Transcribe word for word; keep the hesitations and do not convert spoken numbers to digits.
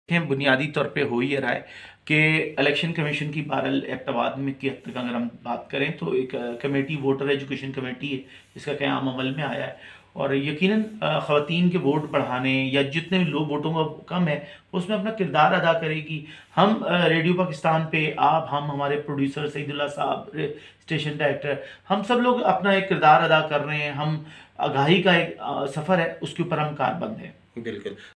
देखें, बुनियादी तौर पे हो ये रहा है कि इलेक्शन कमीशन की बहरहाल एबटाबाद में की तक अगर हम बात करें तो एक कमेटी वोटर एजुकेशन कमेटी है जिसका क़याम अमल में आया है और यकीनन ख़वातीन के वोट बढ़ाने या जितने भी लोग वोटों का कम है उसमें अपना किरदार अदा करेगी। हम रेडियो पाकिस्तान पे आप हम हमारे प्रोड्यूसर सईदुल्लाह साहब, स्टेशन डायरेक्टर, हम सब लोग अपना एक किरदार अदा कर रहे हैं। हम आगाही का एक सफ़र है, उसके ऊपर हम कारबंद हैं। बिल्कुल।